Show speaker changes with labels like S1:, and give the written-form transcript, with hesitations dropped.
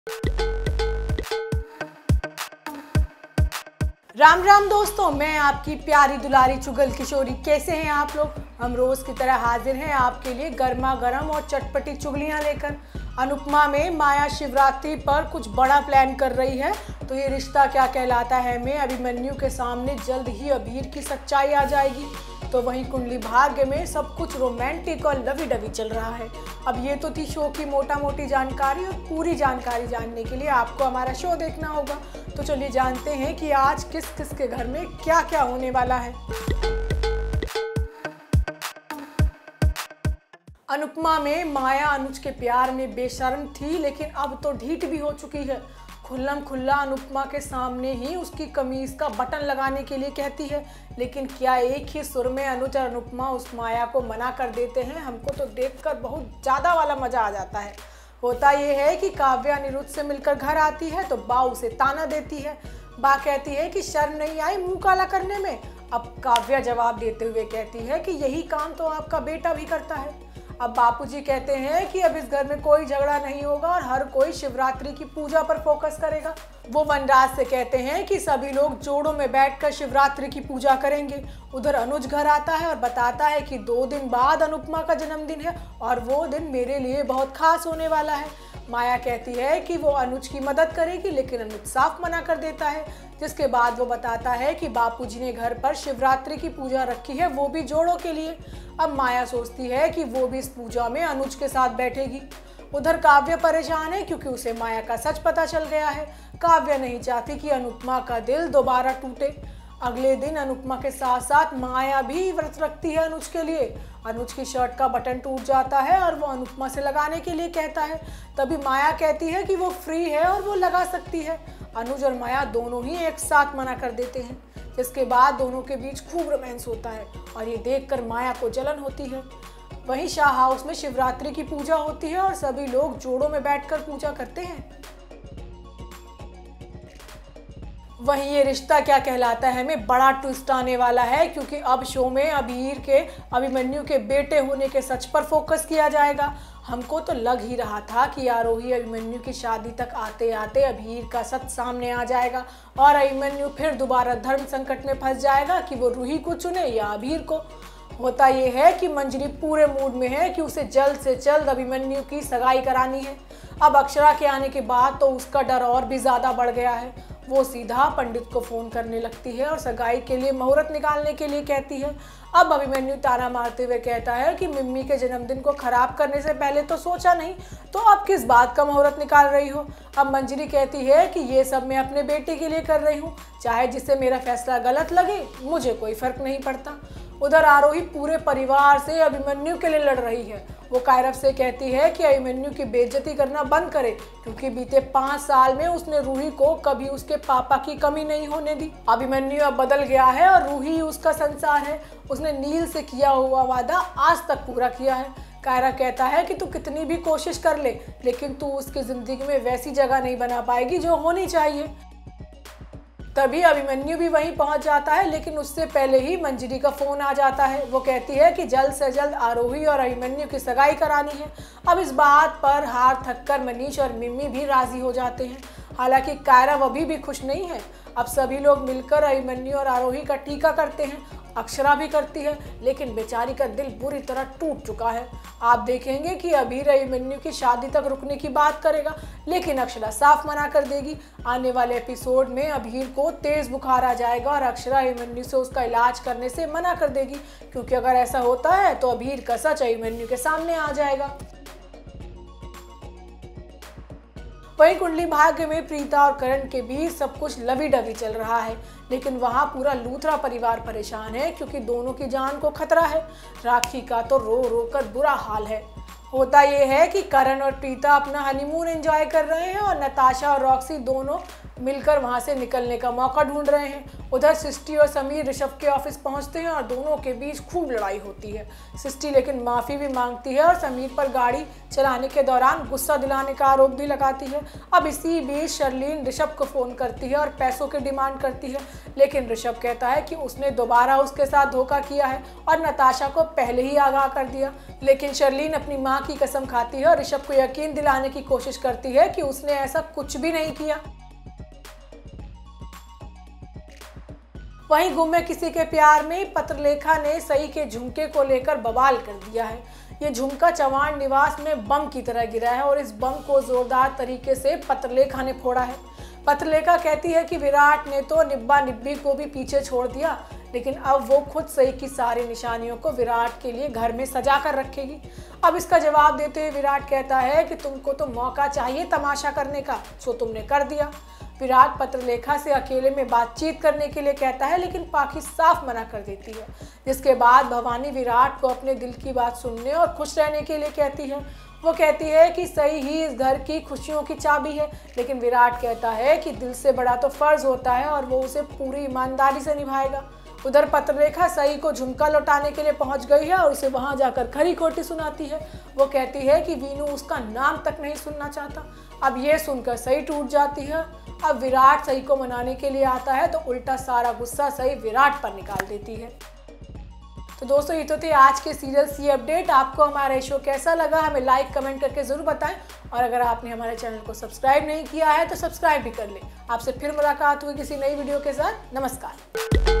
S1: राम राम दोस्तों, मैं आपकी प्यारी दुलारी चुगल किशोरी। कैसे हैं आप लोग? हम रोज की तरह हाजिर हैं आपके लिए गर्मा गर्म और चटपटी चुगलियां लेकर। अनुपमा में माया शिवरात्रि पर कुछ बड़ा प्लान कर रही है, तो ये रिश्ता क्या कहलाता है में अभिमन्यु के सामने जल्द ही अबीर की सच्चाई आ जाएगी। तो वहीं कुंडली भाग्य में सब कुछ रोमांटिक और लवी डवी चल रहा है। अब ये तो थी शो की मोटा मोटी जानकारी, और पूरी जानकारी जानने के लिए आपको हमारा शो देखना होगा। तो चलिए जानते हैं कि आज किस किस के घर में क्या क्या होने वाला है। अनुपमा में माया अनुज के प्यार में बेशर्म थी, लेकिन अब तो ढीठ भी हो चुकी है। खुल्लम खुल्ला अनुपमा के सामने ही उसकी कमीज का बटन लगाने के लिए कहती है, लेकिन क्या एक ही सुर में अनुज और अनुपमा उस माया को मना कर देते हैं। हमको तो देखकर बहुत ज़्यादा वाला मज़ा आ जाता है। होता यह है कि काव्या अनिरुद्ध से मिलकर घर आती है तो बा उसे ताना देती है। बा कहती है कि शर्म नहीं आई मुंह काला करने में। अब काव्या जवाब देते हुए कहती है कि यही काम तो आपका बेटा भी करता है। अब बापूजी कहते हैं कि अब इस घर में कोई झगड़ा नहीं होगा और हर कोई शिवरात्रि की पूजा पर फोकस करेगा। वो वनराज से कहते हैं कि सभी लोग जोड़ों में बैठकर शिवरात्रि की पूजा करेंगे। उधर अनुज घर आता है और बताता है कि 2 दिन बाद अनुपमा का जन्मदिन है और वो दिन मेरे लिए बहुत खास होने वाला है। माया कहती है कि वो अनुज की मदद करेगी, लेकिन अनुज साफ मना कर देता है। जिसके बाद वो बताता है कि बापूजी ने घर पर शिवरात्रि की पूजा रखी है, वो भी जोड़ों के लिए। अब माया सोचती है कि वो भी इस पूजा में अनुज के साथ बैठेगी। उधर काव्य परेशान है क्योंकि उसे माया का सच पता चल गया है। काव्य नहीं चाहती कि अनुपमा का दिल दोबारा टूटे। अगले दिन अनुपमा के साथ साथ माया भी व्रत रखती है अनुज के लिए। अनुज की शर्ट का बटन टूट जाता है और वो अनुपमा से लगाने के लिए कहता है। तभी माया कहती है कि वो फ्री है और वो लगा सकती है। अनुज और माया दोनों ही एक साथ मना कर देते हैं, जिसके बाद दोनों के बीच खूब रोमांस होता है और ये देखकर माया को जलन होती है। वहीं शाह हाउस में शिवरात्रि की पूजा होती है और सभी लोग जोड़ों में बैठकर पूजा करते हैं। वहीं ये रिश्ता क्या कहलाता है में बड़ा ट्विस्ट आने वाला है, क्योंकि अब शो में अबीर के अभिमन्यु के बेटे होने के सच पर फोकस किया जाएगा। हमको तो लग ही रहा था कि आरोही अभिमन्यु की शादी तक आते आते अबीर का सच सामने आ जाएगा और अभिमन्यु फिर दोबारा धर्म संकट में फंस जाएगा कि वो रूही को चुने या अबीर को। होता यह है कि मंजरी पूरे मूड में है कि उसे जल्द से जल्द अभिमन्यु की सगाई करानी है। अब अक्षरा के आने के बाद तो उसका डर और भी ज़्यादा बढ़ गया है। वो सीधा पंडित को फ़ोन करने लगती है और सगाई के लिए मुहूर्त निकालने के लिए कहती है। अब अभिमन्यु ताना मारते हुए कहता है कि मिम्मी के जन्मदिन को ख़राब करने से पहले तो सोचा नहीं, तो अब किस बात का मुहूर्त निकाल रही हो। अब मंजरी कहती है कि ये सब मैं अपने बेटे के लिए कर रही हूँ, चाहे जिससे मेरा फैसला गलत लगे मुझे कोई फ़र्क नहीं पड़ता। उधर आरोही पूरे परिवार से अभिमन्यु के लिए लड़ रही है। वो कायरव से कहती है कि अभिमन्यु की बेइज्जती करना बंद करे, क्योंकि बीते 5 साल में उसने रूही को कभी उसके पापा की कमी नहीं होने दी। अभिमन्यु अब बदल गया है और रूही उसका संसार है। उसने नील से किया हुआ वादा आज तक पूरा किया है। कायरव कहता है कि तू कितनी भी कोशिश कर ले, लेकिन तू उसकी जिंदगी में वैसी जगह नहीं बना पाएगी जो होनी चाहिए। तभी अभिमन्यु भी वहीं पहुंच जाता है, लेकिन उससे पहले ही मंजरी का फोन आ जाता है। वो कहती है कि जल्द से जल्द आरोही और अभिमन्यु की सगाई करानी है। अब इस बात पर हार थककर मनीष और मिम्मी भी राजी हो जाते हैं। हालांकि कायरव अभी भी खुश नहीं है। अब सभी लोग मिलकर अभिमन्यु और आरोही का टीका करते हैं। अक्षरा भी करती है, लेकिन बेचारी का दिल बुरी तरह टूट चुका है। आप देखेंगे कि अबीर अभिमन्यु की शादी तक रुकने की बात करेगा, लेकिन अक्षरा साफ मना कर देगी। आने वाले एपिसोड में अबीर को तेज बुखार आ जाएगा और अक्षरा अभिमन्यु से उसका इलाज करने से मना कर देगी, क्योंकि अगर ऐसा होता है तो अबीर का सच अभिमन्यु के सामने आ जाएगा। वहीं कुंडली भाग्य में प्रीता और करण के बीच सब कुछ लवी डवी चल रहा है, लेकिन वहां पूरा लूथरा परिवार परेशान है, क्योंकि दोनों की जान को खतरा है। राखी का तो रो रो कर बुरा हाल है। होता यह है कि करण और प्रीता अपना हनीमून एंजॉय कर रहे हैं और नताशा और रॉक्सी दोनों मिलकर वहां से निकलने का मौका ढूंढ रहे हैं। उधर सृष्टि और समीर ऋषभ के ऑफिस पहुंचते हैं और दोनों के बीच खूब लड़ाई होती है। सृष्टि लेकिन माफी भी मांगती है और समीर पर गाड़ी चलाने के दौरान गुस्सा दिलाने का आरोप भी लगाती है। अब इसी बीच शर्लीन ऋषभ को फोन करती है और पैसों की डिमांड करती है, लेकिन ऋषभ कहता है कि उसने दोबारा उसके साथ धोखा किया है और नताशा को पहले ही आगाह कर दिया। लेकिन शर्लीन अपनी मां की कसम खाती है और ऋषभ को यकीन दिलाने की कोशिश करती है कि उसने ऐसा कुछ भी नहीं किया। वहीं गुम है किसी के प्यार में पत्रलेखा ने सई के झुमके को लेकर बवाल कर दिया है। ये झुमका चौहान निवास में बम की तरह गिरा है और इस बम को जोरदार तरीके से पत्रलेखा ने फोड़ा है। पत्रलेखा कहती है कि विराट ने तो निब्बा निब्बी को भी पीछे छोड़ दिया, लेकिन अब वो खुद सई की सारी निशानियों को विराट के लिए घर में सजा कर रखेगी। अब इसका जवाब देते हुए विराट कहता है कि तुमको तो मौका चाहिए तमाशा करने का, सो तुमने कर दिया। विराट पत्रलेखा से अकेले में बातचीत करने के लिए कहता है, लेकिन पाखी साफ मना कर देती है, जिसके बाद भवानी विराट को अपने दिल की बात सुनने और खुश रहने के लिए कहती है। वो कहती है कि सई ही इस घर की खुशियों की चाबी है, लेकिन विराट कहता है कि दिल से बड़ा तो फर्ज होता है और वो उसे पूरी ईमानदारी से निभाएगा। उधर पत्रलेखा सई को झुमका लौटाने के लिए पहुंच गई है और उसे वहां जाकर खरी खोटी सुनाती है। वो कहती है कि वीनू उसका नाम तक नहीं सुनना चाहता। अब ये सुनकर सई टूट जाती है। अब विराट सई को मनाने के लिए आता है तो उल्टा सारा गुस्सा सई विराट पर निकाल देती है। तो दोस्तों, ये तो थे आज के सीरियल सी अपडेट। आपको हमारा शो कैसा लगा हमें लाइक कमेंट करके जरूर बताएं, और अगर आपने हमारे चैनल को सब्सक्राइब नहीं किया है तो सब्सक्राइब भी कर लें। आपसे फिर मुलाकात हुई किसी नई वीडियो के साथ। नमस्कार।